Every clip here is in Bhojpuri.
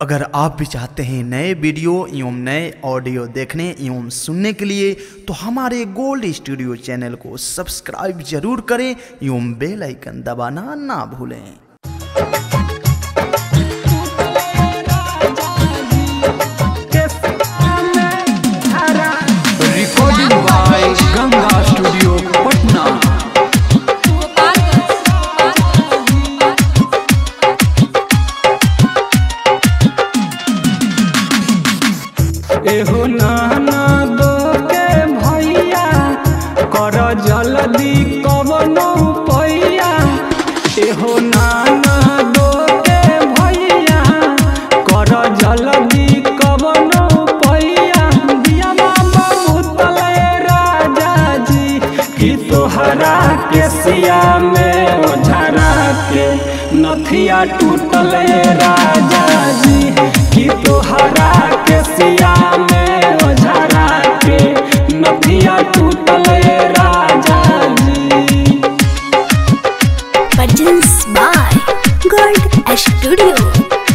अगर आप भी चाहते हैं नए वीडियो एवं नए ऑडियो देखने एवं सुनने के लिए तो हमारे गोल्ड स्टूडियो चैनल को सब्सक्राइब जरूर करें एवं बेल आइकन दबाना ना भूलें। Recording by Ganga studio Patna. एहो नाना दो के भैया कर जल्दी कवनो पैया। एहो नाना दो के भैया कर जल्दी कवनो पैया। दिया बाबा भूतले राजा जी कि तोहरा के सिया में ओझरा के नथिया टूटले राजा जी कि तोहरा के सिया में ओझरा के नथिया टूटले राजा जी। Produced by Gold Studio।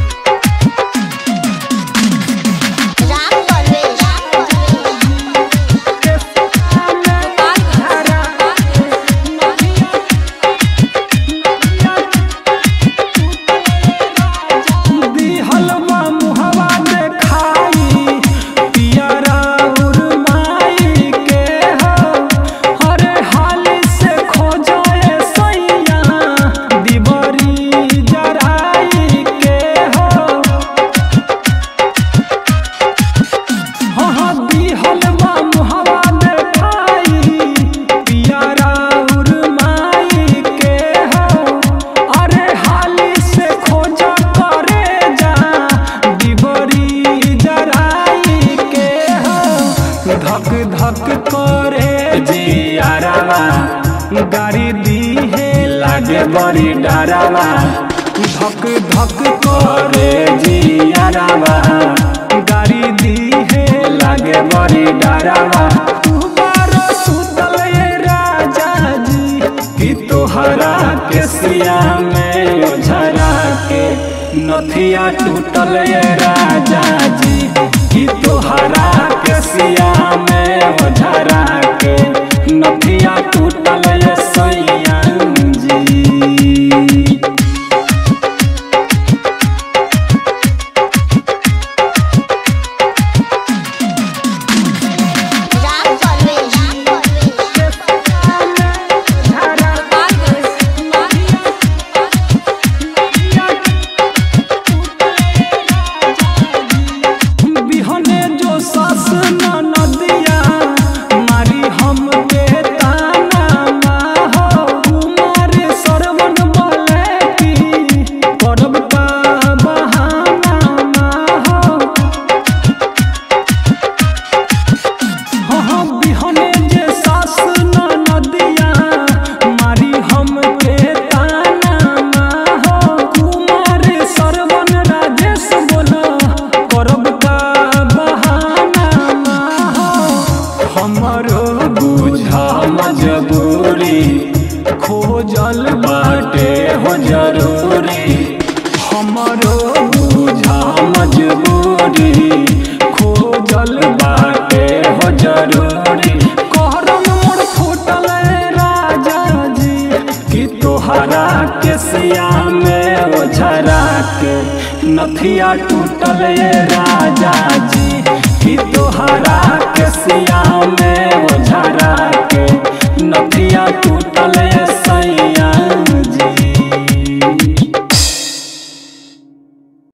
धक धक करे जियारावा गाड़ी दी है लागे बड़ी डरावा। धक धक करे जियारावा गाड़ी दी है लागे बड़ी डरावा। तू बारो सुतले राजा जी कि तोहरा के सिया में ओझरा के नथिया टूटले राजा जी कि तोहरा के सिया में ओझरा के नथिया टूटले सैया जी। मजबूरी खोजल बाटे हो जरूरी। हमरो बुझा मजबूरी खोजल बाटे हो जरूरी। कहरम मोर फूटल राजा जी कि तोहरा के सिया में ओझरा के नथिया टूटल राजा जी